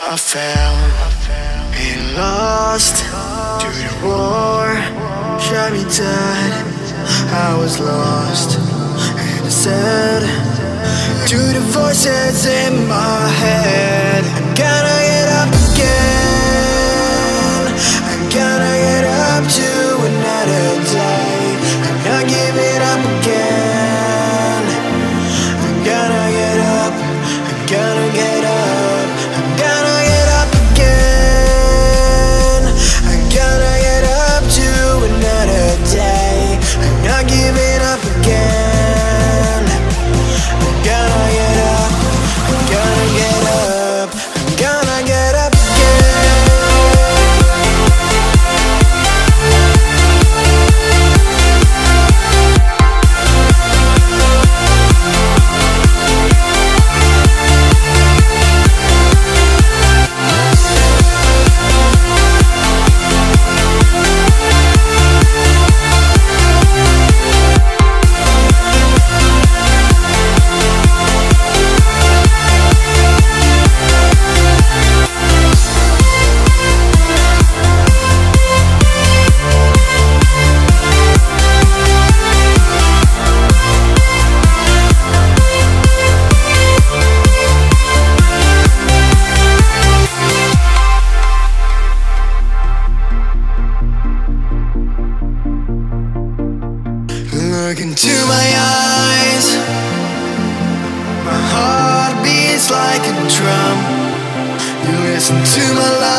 I fell and lost to the war, shot me dead. I was lost and I said to the voices in my head, I'm gonna get up again. I'm gonna get up to another day. I'm not giving up again. I'm gonna get up. I'm gonna get up. I'm gonna get up again. I'm gonna get up to another day. I'm not giving up again. I'm gonna get up. I'm gonna get up. I'm gonna get up again. Look into my eyes, my heart beats like a drum. You listen to my life.